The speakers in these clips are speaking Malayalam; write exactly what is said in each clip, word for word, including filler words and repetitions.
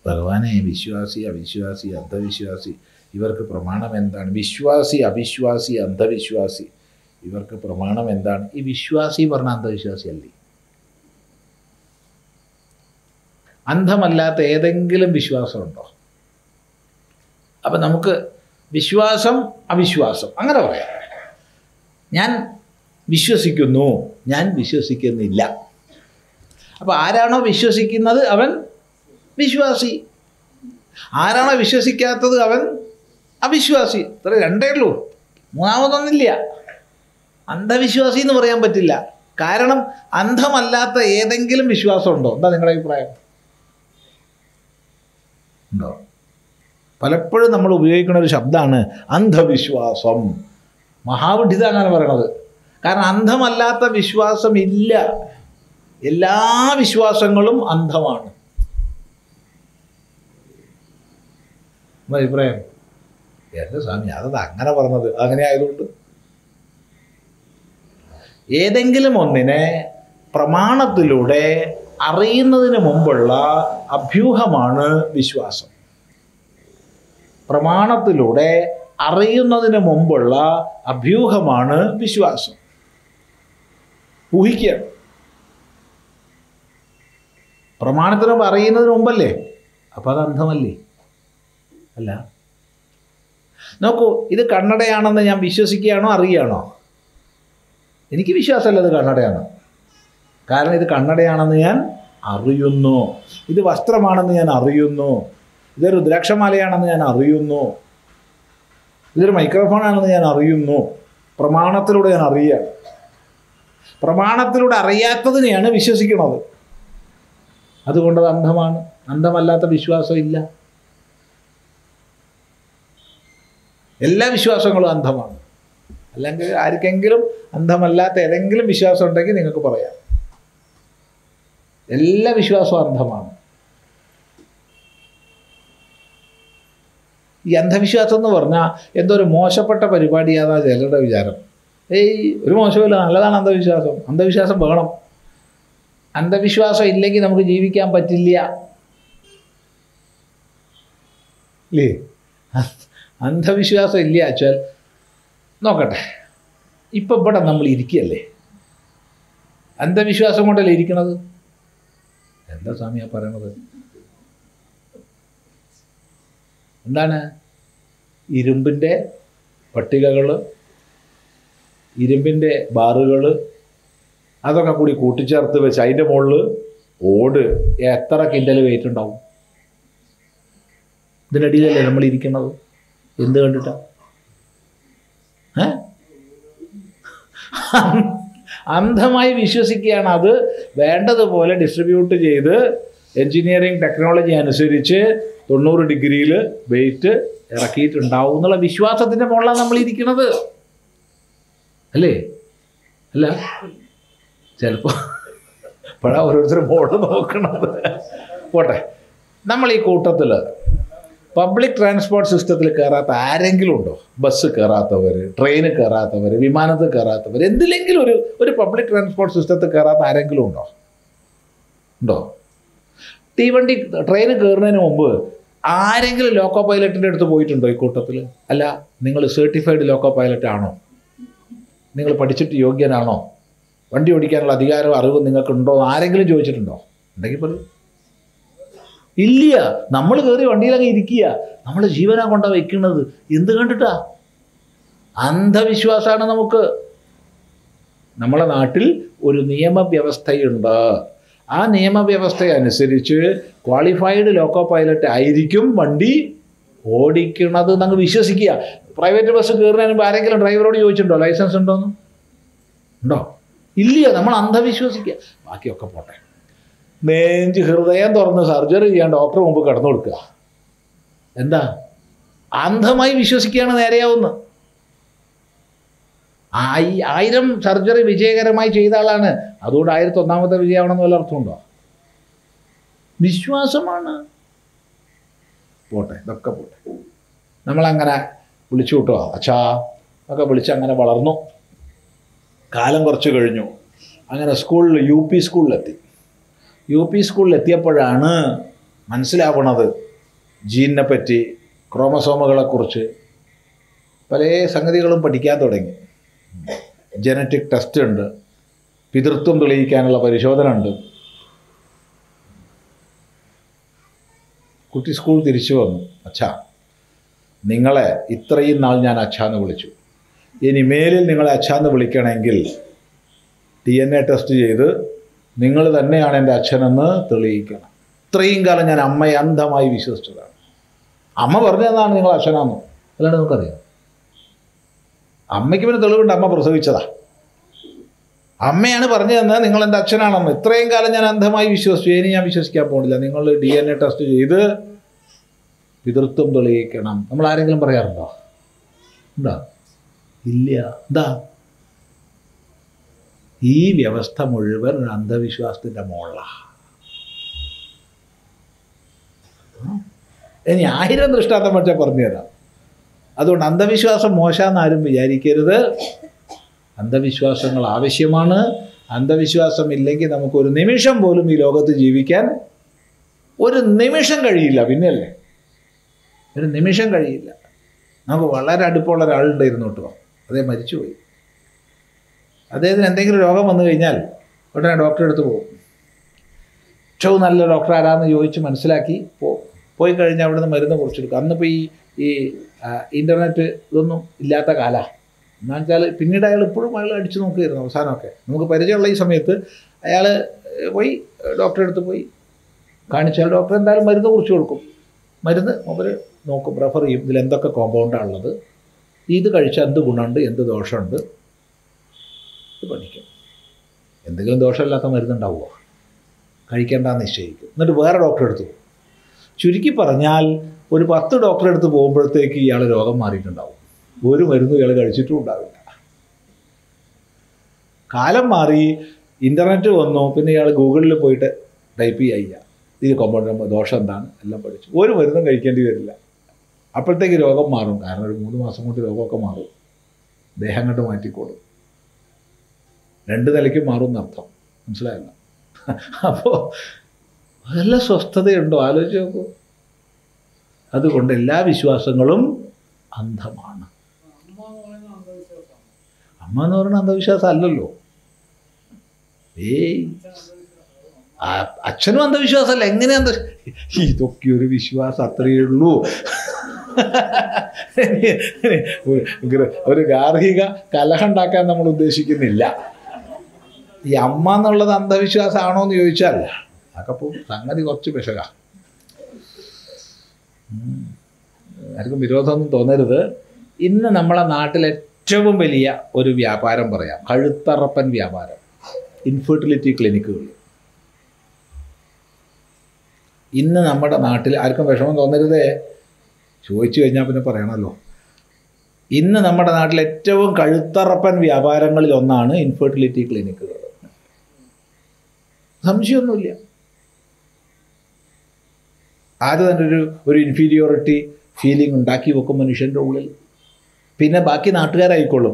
ഭഗവാനെ വിശ്വാസി അവിശ്വാസി അന്ധവിശ്വാസി ഇവർക്ക് പ്രമാണം എന്താണ്? വിശ്വാസി അവിശ്വാസി അന്ധവിശ്വാസി ഇവർക്ക് പ്രമാണം എന്താണ്? ഈ വിശ്വാസി പറഞ്ഞ അന്ധവിശ്വാസി അല്ലേ? അന്ധമല്ലാത്ത ഏതെങ്കിലും വിശ്വാസമുണ്ടോ? അപ്പം നമുക്ക് വിശ്വാസം അവിശ്വാസം അങ്ങനെ പറയാം. ഞാൻ വിശ്വസിക്കുന്നു, ഞാൻ വിശ്വസിക്കുന്നില്ല. അപ്പോൾ ആരാണോ വിശ്വസിക്കുന്നത് അവൻ വിശ്വാസി, ആരാണോ വിശ്വസിക്കാത്തത് അവൻ അവിശ്വാസി. ഇത്ര രണ്ടേ ഉള്ളൂ, മൂന്നാമതൊന്നുമില്ല. അന്ധവിശ്വാസി എന്ന് പറയാൻ പറ്റില്ല. കാരണം അന്ധമല്ലാത്ത ഏതെങ്കിലും വിശ്വാസമുണ്ടോ? എന്താ നിങ്ങളുടെ അഭിപ്രായം? ഉണ്ടോ? പലപ്പോഴും നമ്മൾ ഉപയോഗിക്കുന്ന ഒരു ശബ്ദമാണ് അന്ധവിശ്വാസം. മഹാവിഡിത അങ്ങനെ പറയണത്. കാരണം അന്ധമല്ലാത്ത വിശ്വാസം ഇല്ല. എല്ലാ വിശ്വാസങ്ങളും അന്ധമാണ്. അഭിപ്രായം? എൻ്റെ സ്വാമി അതത് അങ്ങനെ പറഞ്ഞത് അങ്ങനെ ആയതുകൊണ്ട് ഏതെങ്കിലും ഒന്നിനെ പ്രമാണത്തിലൂടെ അറിയുന്നതിന് മുമ്പുള്ള അഭ്യൂഹമാണ് വിശ്വാസം. പ്രമാണത്തിലൂടെ അറിയുന്നതിന് മുമ്പുള്ള അഭ്യൂഹമാണ് വിശ്വാസം. ഊഹിക്കുക. പ്രമാണത്തിന് മുമ്പ് അറിയുന്നതിന് മുമ്പല്ലേ? അപ്പോൾ അത് അന്ധമല്ലേ? അല്ല. നോക്കൂ, ഇത് കണ്ണടയാണെന്ന് ഞാൻ വിശ്വസിക്കുകയാണോ അറിയുകയാണോ? എനിക്ക് വിശ്വാസമല്ല ഇത് കണ്ണടയാണ്. കാരണം ഇത് കണ്ണടയാണെന്ന് ഞാൻ അറിയുന്നു, ഇത് വസ്ത്രമാണെന്ന് ഞാൻ അറിയുന്നു, ഇതൊരു രുദ്രാക്ഷമാലയാണെന്ന് ഞാൻ അറിയുന്നു, ഇതൊരു മൈക്രോഫോണാണെന്ന് ഞാൻ അറിയുന്നു. പ്രമാണത്തിലൂടെ ഞാൻ അറിയുകയാണ്. പ്രമാണത്തിലൂടെ അറിയാത്തതിനെയാണ് വിശ്വസിക്കുന്നത്. അതുകൊണ്ടത് അന്ധമാണ്. അന്ധമല്ലാത്ത വിശ്വാസം ഇല്ല. എല്ലാ വിശ്വാസങ്ങളും അന്ധമാണ്. അല്ലെങ്കിൽ ആർക്കെങ്കിലും അന്ധമല്ലാത്ത ഏതെങ്കിലും വിശ്വാസം ഉണ്ടെങ്കിൽ നിങ്ങൾക്ക് പറയാം. എല്ലാ വിശ്വാസവും അന്ധമാണ്. ഈ അന്ധവിശ്വാസം എന്ന് പറഞ്ഞാൽ എന്തോ ഒരു മോശപ്പെട്ട പരിപാടിയാണെന്നാണ് ചിലരുടെ വിചാരം. ഏയ് ഒരു മോശമില്ല, നല്ലതാണ് അന്ധവിശ്വാസം. അന്ധവിശ്വാസം വേണം. അന്ധവിശ്വാസം ഇല്ലെങ്കിൽ നമുക്ക് ജീവിക്കാൻ പറ്റില്ല ഇല്ലേ? അന്ധവിശ്വാസം ഇല്ല വെച്ചാൽ നോക്കട്ടെ, ഇപ്പം ഇവിടെ നമ്മൾ ഇരിക്കുകയല്ലേ, അന്ധവിശ്വാസം കൊണ്ടല്ലേ ഇരിക്കണത്? എന്താ സ്വാമിയാ പറയണത്? എന്താണ്? ഇരുമ്പിൻ്റെ പട്ടികകൾ, ഇരുമ്പിൻ്റെ ബാറുകൾ, അതൊക്കെ കൂടി കൂട്ടിച്ചേർത്ത് വെച്ച് അതിൻ്റെ മുകളിൽ ഓട് എത്ര കിൻഡൽ വെയിറ്റ് ഉണ്ടാവും? ഇതിനടിയിലല്ലേ നമ്മൾ ഇരിക്കുന്നത്? എന്ത് കണ്ടിട്ടാ? ഏ അന്ധമായി വിശ്വസിക്കുകയാണ്. അത് വേണ്ടതുപോലെ ഡിസ്ട്രിബ്യൂട്ട് ചെയ്ത് എൻജിനീയറിംഗ് ടെക്നോളജി അനുസരിച്ച് തൊണ്ണൂറ് ഡിഗ്രിയിൽ വെയിറ്റ് ഇറക്കിയിട്ടുണ്ടാവും എന്നുള്ള വിശ്വാസത്തിൻ്റെ മുകളിലാണ് നമ്മൾ ഇരിക്കുന്നത് അല്ലേ? അല്ല, ചിലപ്പോൾ ഇപ്പോഴാണ് ഓരോരുത്തരും മുകളിൽ നോക്കണത്. പോട്ടെ, നമ്മൾ ഈ കൂട്ടത്തിൽ പബ്ലിക് ട്രാൻസ്പോർട്ട് സിസ്റ്റത്തിൽ കയറാത്ത ആരെങ്കിലും ഉണ്ടോ? ബസ് കയറാത്തവർ, ട്രെയിന് കയറാത്തവർ, വിമാനത്തിൽ കയറാത്തവർ, എന്തിലെങ്കിലും ഒരു ഒരു പബ്ലിക് ട്രാൻസ്പോർട്ട് സിസ്റ്റത്തിൽ കയറാത്ത ആരെങ്കിലും ഉണ്ടോ? ഉണ്ടോ? തീവണ്ടി ട്രെയിന് കയറുന്നതിന് മുമ്പ് ആരെങ്കിലും ലോക്കോ പൈലറ്റിൻ്റെ അടുത്ത് പോയിട്ടുണ്ടോ ഈ കൂട്ടത്തിൽ? അല്ല, നിങ്ങൾ സർട്ടിഫൈഡ് ലോക്കോ പൈലറ്റ് ആണോ? നിങ്ങൾ പഠിച്ചിട്ട് യോഗ്യനാണോ? വണ്ടി ഓടിക്കാനുള്ള അധികാരവും അറിവും നിങ്ങൾക്കുണ്ടോ എന്ന് ആരെങ്കിലും ചോദിച്ചിട്ടുണ്ടോ? ഉണ്ടെങ്കിൽ പറയും. ഇല്ല. നമ്മൾ കയറി വണ്ടിയിലങ്ങ് ഇരിക്കുക. നമ്മൾ ജീവനാ കൊണ്ടാ വയ്ക്കുന്നത്. എന്ത് കണ്ടിട്ടാ? അന്ധവിശ്വാസമാണ് നമുക്ക്. നമ്മളെ നാട്ടിൽ ഒരു നിയമവ്യവസ്ഥയുണ്ട്. ആ നിയമവ്യവസ്ഥ അനുസരിച്ച് ക്വാളിഫൈഡ് ലോക്കോ പൈലറ്റ് ആയിരിക്കും വണ്ടി ഓടിക്കണത് എന്നങ്ങ് വിശ്വസിക്കുക. പ്രൈവറ്റ് ബസ് കയറുന്നതിന് മുമ്പ് ആരെങ്കിലും ഡ്രൈവറോട് ചോദിച്ചിട്ടുണ്ടോ ലൈസൻസ് ഉണ്ടോയെന്ന്? ഉണ്ടോ? ഇല്ല. നമ്മൾ അന്ധവിശ്വസിക്കുക. ബാക്കിയൊക്കെ പോട്ടെ. നെഞ്ച് ഹൃദയം തുറന്ന് സർജറി ചെയ്യാൻ ഡോക്ടർ മുമ്പ് കിടന്നു കൊടുക്കുക. എന്താ? അന്ധമായി വിശ്വസിക്കുകയാണ് നേരെയാവുന്നത്. ആയി ആയിരം സർജറി വിജയകരമായി ചെയ്ത ആളാണ്. അതുകൊണ്ട് ആയിരത്തി ഒന്നാമത്തെ വിജയമാണെന്ന് വല്ല അർത്ഥമുണ്ടോ? വിശ്വാസമാണ്. പോട്ടെ, ഇതൊക്കെ പോട്ടെ. നമ്മളങ്ങനെ വിളിച്ചു വിട്ടോ അച്ഛാ ഒക്കെ വിളിച്ച് അങ്ങനെ വളർന്നു. കാലം കുറച്ച് കഴിഞ്ഞു. അങ്ങനെ സ്കൂളിൽ യു പി സ്കൂളിലെത്തി. യു പി സ്കൂളിലെത്തിയപ്പോഴാണ് മനസ്സിലാവണത് ജീനിനെ പറ്റി, ക്രോമസോമുകളെക്കുറിച്ച് പല സംഗതികളും പഠിക്കാൻ തുടങ്ങി. ജനറ്റിക് ടെസ്റ്റ് ഉണ്ട്, പിതൃത്വം തെളിയിക്കാനുള്ള പരിശോധന ഉണ്ട്. കുട്ടി സ്കൂൾ തിരിച്ചു വന്നു. അച്ഛാ, നിങ്ങളെ ഇത്രയും നാൾ ഞാൻ അച്ഛാന്ന് വിളിച്ചു, ഇനി മേലിൽ നിങ്ങളെ അച്ഛാന്ന് വിളിക്കണമെങ്കിൽ ഡി എൻ എ ടെസ്റ്റ് ചെയ്ത് നിങ്ങൾ തന്നെയാണ് എൻ്റെ അച്ഛനെന്ന് തെളിയിക്കണം. ഇത്രയും കാലം ഞാൻ അമ്മയെ അന്ധമായി വിശ്വസിച്ചതാണ്. അമ്മ പറഞ്ഞതാണ് നിങ്ങൾ അച്ഛനാന്ന്, അല്ലാണ്ട് നമുക്കറിയാം. അമ്മയ്ക്ക് പിന്നെ തെളിവുണ്ട്, അമ്മ പ്രസവിച്ചതാ. അമ്മയാണ് പറഞ്ഞു തന്നത് നിങ്ങൾ എൻ്റെ അച്ഛനാണെന്ന്. ഇത്രയും കാലം ഞാൻ അന്ധമായി വിശ്വസിച്ചു, ഇനി ഞാൻ വിശ്വസിക്കാൻ പോകുന്നില്ല. നിങ്ങൾ ഡി എൻ എ ടെസ്റ്റ് ചെയ്ത് പിതൃത്വം തെളിയിക്കണം. നമ്മൾ ആരെങ്കിലും പറയാറുണ്ടോ? ഉണ്ടോ? ഇല്ല. എന്താ? ഈ വ്യവസ്ഥ മുഴുവൻ ഒരു അന്ധവിശ്വാസത്തിൻ്റെ മുകളിലാണ്. ഇനി ആയിരം ദൃഷ്ടാന്തം പക്ഷേ പറഞ്ഞു തരാം. അതുകൊണ്ട് അന്ധവിശ്വാസം മോശമെന്ന് ആരും വിചാരിക്കരുത്. അന്ധവിശ്വാസങ്ങൾ ആവശ്യമാണ്. അന്ധവിശ്വാസം ഇല്ലെങ്കിൽ നമുക്കൊരു നിമിഷം പോലും ഈ ലോകത്ത് ജീവിക്കാൻ ഒരു നിമിഷം കഴിയില്ല. പിന്നെയല്ലേ, ഒരു നിമിഷം കഴിയില്ല. നമുക്ക് വളരെ അടുപ്പമുള്ള ഒരാളുണ്ടായിരുന്നു കേട്ടോ, അതേ മരിച്ചുപോയി. അദ്ദേഹത്തിന് എന്തെങ്കിലും രോഗം വന്നു കഴിഞ്ഞാൽ ഉടനെ ഡോക്ടറെ അടുത്ത് പോകും. ഏറ്റവും നല്ല ഡോക്ടർ ആരാന്ന് ചോദിച്ച് മനസ്സിലാക്കി പോ പോയി കഴിഞ്ഞാൽ അവിടെ നിന്ന് മരുന്ന് കുറിച്ചെടുക്കും. അന്നിപ്പോൾ ഈ ഈ ഇൻ്റർനെറ്റ് ഇതൊന്നും ഇല്ലാത്ത കാലമാണ്. എന്ന് വെച്ചാൽ പിന്നീട് അയാൾ ഇപ്പോഴും അയാൾ അടിച്ചു നോക്കുകയായിരുന്നു. അവസാനമൊക്കെ നമുക്ക് പരിചയമുള്ള ഈ സമയത്ത് അയാൾ പോയി ഡോക്ടറെ അടുത്ത് പോയി കാണിച്ചാൽ ഡോക്ടർ എന്തായാലും മരുന്ന് കുറിച്ച് കൊടുക്കും. മരുന്ന് അവർ നോക്കും, റെഫർ ചെയ്യും, ഇതിൽ എന്തൊക്കെ കോമ്പൗണ്ടാണ് ഉള്ളത്, ഇത് കഴിച്ചാൽ എന്ത് ഗുണമുണ്ട്, എന്ത് ദോഷമുണ്ട്, ഇത് പഠിക്കും. എന്തെങ്കിലും ദോഷമില്ലാത്ത മരുന്നുണ്ടാവുമോ? കഴിക്കേണ്ടെന്ന് നിശ്ചയിക്കും. എന്നിട്ട് വേറെ ഡോക്ടറെ അടുത്ത് പോകും. ചുരുക്കി പറഞ്ഞാൽ ഒരു പത്ത് ഡോക്ടറെ അടുത്ത് പോകുമ്പോഴത്തേക്ക് ഇയാൾ രോഗം മാറിയിട്ടുണ്ടാവും. ഒരു മരുന്നും ഇയാൾ കഴിച്ചിട്ടും ഉണ്ടാവില്ല. കാലം മാറി, ഇൻ്റർനെറ്റ് വന്നു, പിന്നെ ഇയാൾ ഗൂഗിളിൽ പോയിട്ട് ടൈപ്പ് ചെയ്യുക, ഇത് കോമ്പൗണ്ട് ദോഷം എന്താണ്, എല്ലാം പഠിച്ചു. ഒരു മരുന്നും കഴിക്കേണ്ടി വരില്ല. അപ്പോഴത്തേക്ക് രോഗം മാറും. കാരണം ഒരു മൂന്ന് മാസം കൊണ്ട് രോഗമൊക്കെ മാറും, ദേഹം കണ്ട് മാറ്റിക്കോളും. രണ്ട് നിലയ്ക്ക് മാറും എന്നർത്ഥം. മനസ്സിലായല്ലോ? അപ്പോൾ നല്ല സ്വസ്ഥതയുണ്ടോ? ആലോചിച്ച് നോക്കൂ. അതുകൊണ്ട് എല്ലാ വിശ്വാസങ്ങളും അന്ധമാണ്. അമ്മ എന്ന് പറയുന്ന അന്ധവിശ്വാസം അല്ലല്ലോ. ഏയ്, അച്ഛനും അന്ധവിശ്വാസമല്ല. എങ്ങനെ അന്ധ ഇതൊക്കെ ഒരു വിശ്വാസം, അത്രയേ ഉള്ളൂ. ഒരു ഗാർഹിക കലഹം ഉണ്ടാക്കാൻ നമ്മൾ ഉദ്ദേശിക്കുന്നില്ല. ഈ അമ്മ എന്നുള്ളത് അന്ധവിശ്വാസമാണോ എന്ന് ചോദിച്ചാൽ അതൊക്കെ സംഗതി കുറച്ച് പിശക. ആർക്കും വിരോധമൊന്നും തോന്നരുത്. ഇന്ന് നമ്മളെ നാട്ടിൽ ഏറ്റവും വലിയ ഒരു വ്യാപാരം പറയാം, കഴുത്തറപ്പൻ വ്യാപാരം, ഇൻഫെർട്ടിലിറ്റി ക്ലിനിക്കുകൾ. ഇന്ന് നമ്മുടെ നാട്ടിൽ ആർക്കും വിഷമം തോന്നരുതേ, ചോദിച്ചു കഴിഞ്ഞാൽ പിന്നെ പറയണമല്ലോ. ഇന്ന് നമ്മുടെ നാട്ടിൽ ഏറ്റവും കഴുത്തറപ്പൻ വ്യാപാരങ്ങളിൽ ഒന്നാണ് ഇൻഫെർട്ടിലിറ്റി ക്ലിനിക്കുകൾ. സംശയമൊന്നുമില്ല. ആദ്യം തന്നെ ഒരു ഒരു ഇൻഫീരിയോറിറ്റി ഫീലിംഗ് ഉണ്ടാക്കി വെക്കും മനുഷ്യൻ്റെ ഉള്ളിൽ. പിന്നെ ബാക്കി നാട്ടുകാരായിക്കോളും.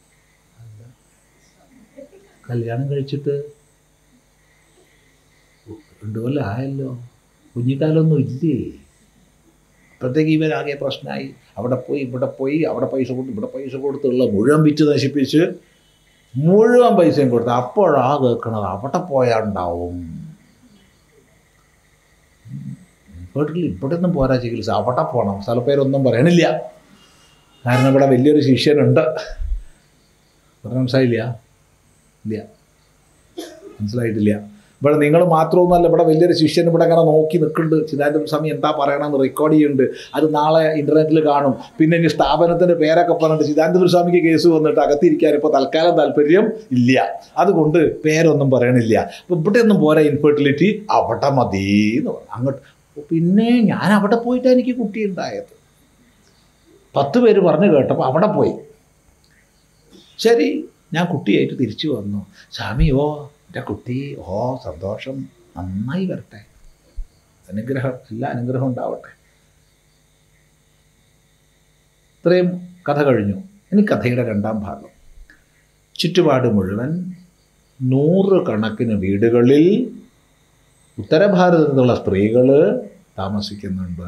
കല്യാണം കഴിച്ചിട്ട് രണ്ടു കൊല്ലം ആയല്ലോ, കുഞ്ഞിക്കാലൊന്നും ഇല്ലേ. അപ്പോഴത്തേക്ക് ഇവരാകെ പ്രശ്നമായി. അവിടെ പോയി ഇവിടെ പോയി, അവിടെ പൈസ കൊടുത്ത് ഇവിടെ പൈസ കൊടുത്തുള്ള മുഴുവൻ വിറ്റ് നശിപ്പിച്ച് മുഴുവൻ പൈസയും കൊടുത്ത് അപ്പോഴാ കേൾക്കണത് അവിടെ പോയാൽ ഉണ്ടാവും. വീട്ടിൽ ഇവിടെ ഒന്നും പോരാ ചികിത്സ, അവിടെ പോകണം. സ്ഥലപ്പേരൊന്നും പറയണില്ല, കാരണം ഇവിടെ വലിയൊരു ശിഷ്യനുണ്ട്. പറഞ്ഞ മനസ്സിലായില്ല? ഇല്ല, മനസ്സിലായിട്ടില്ല. ഇവിടെ നിങ്ങൾ മാത്രമൊന്നുമല്ല, ഇവിടെ വലിയൊരു ശിഷ്യൻ ഇവിടെ അങ്ങനെ നോക്കി നിൽക്കുന്നുണ്ട്. ചിദാനന്ദ സ്വാമി എന്താ പറയണമെന്ന് റെക്കോർഡ് ചെയ്യുന്നുണ്ട്. അത് നാളെ ഇൻ്റർനെറ്റിൽ കാണും. പിന്നെ ഇനി സ്ഥാപനത്തിൻ്റെ പേരൊക്കെ പറഞ്ഞിട്ട് ചിദാനന്ദ സ്വാമിക്ക് കേസ് വന്നിട്ട് അകത്തിരിക്കാൻ ഇപ്പോൾ തൽക്കാലം താല്പര്യം ഇല്ല. അതുകൊണ്ട് പേരൊന്നും പറയണില്ല. അപ്പോൾ ഇവിടെ ഒന്നും പോരാ ഇൻഫെർട്ടിലിറ്റി, അവിടെ മതി എന്ന് പറഞ്ഞു. അങ്ങോട്ട് പിന്നെ ഞാൻ അവിടെ പോയിട്ടാണ് എനിക്ക് കുട്ടി ഉണ്ടായത്. പത്ത് പേര് പറഞ്ഞു കേട്ടപ്പോൾ അവിടെ പോയി. ശരി, ഞാൻ കുട്ടിയായിട്ട് തിരിച്ചു വന്നു. സ്വാമി, ഓ എൻ്റെ കുട്ടി, ഓ സന്തോഷം, നന്നായി വരട്ടെ, അനുഗ്രഹം, എല്ലാ അനുഗ്രഹം ഉണ്ടാവട്ടെ. ഇത്രയും കഥ കഴിഞ്ഞു. ഇനി കഥയുടെ രണ്ടാം ഭാഗം. ചുറ്റുപാട് മുഴുവൻ നൂറ് കണക്കിന് വീടുകളിൽ ഉത്തരഭാരതത്തിലുള്ള സ്ത്രീകൾ താമസിക്കുന്നുണ്ട്.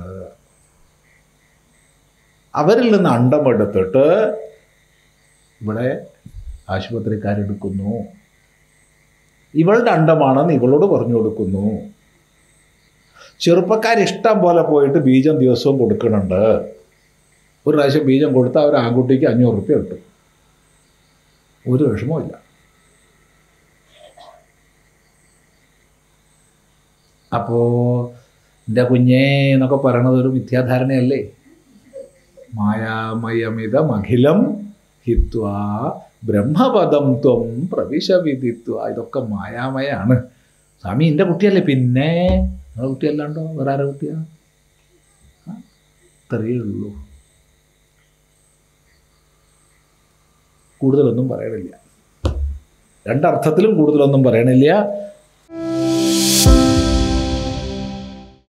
അവരിൽ നിന്ന് അണ്ടമെടുത്തിട്ട് ഇവിടെ ആശുപത്രിക്കാരെടുക്കുന്നു. ഇവളുടെ അണ്ടമാണെന്ന് ഇവളോട് പറഞ്ഞു കൊടുക്കുന്നു. ചെറുപ്പക്കാരിഷ്ടം പോലെ പോയിട്ട് ബീജം ദിവസവും കൊടുക്കുന്നുണ്ട്. ഒരു പ്രാവശ്യം ബീജം കൊടുത്താൽ ഒരു ആൺകുട്ടിക്ക് അഞ്ഞൂറ് റുപ്യ കിട്ടും. ഒരു വിഷമമില്ല. അപ്പോൾ എൻ്റെ കുഞ്ഞേ എന്നൊക്കെ പറയണത് ഒരു മിഥ്യാധാരണയല്ലേ? മായാമയമിതമഖിലം ഹിത്വാ ബ്രഹ്മപദം ത്വം പ്രവിശവിദിത്വ. ഇതൊക്കെ മായാമയാണ്. സ്വാമി എൻ്റെ കുട്ടിയല്ലേ. പിന്നെ നിങ്ങളുടെ കുട്ടിയല്ലാണ്ടോ വേറെ ആരുടെ കുട്ടിയാണ്? ഇത്രയേ ഉള്ളൂ. കൂടുതലൊന്നും പറയണില്ല. രണ്ടർത്ഥത്തിലും കൂടുതലൊന്നും പറയണില്ല.